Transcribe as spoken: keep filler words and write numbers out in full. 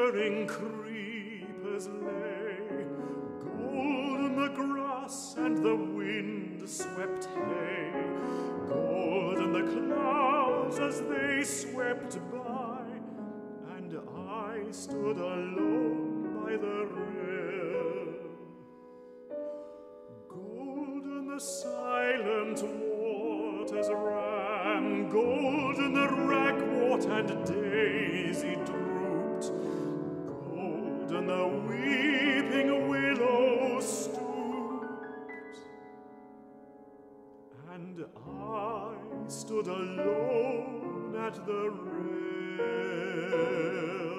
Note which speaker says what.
Speaker 1: whispering creepers lay, golden the grass and the wind-swept hay, golden the clouds as they swept by, and I stood alone by the rill. Golden the silent waters ran, golden the ragwort and daisy drooped, golden the weeping willow stooped, and I stood alone at the rill.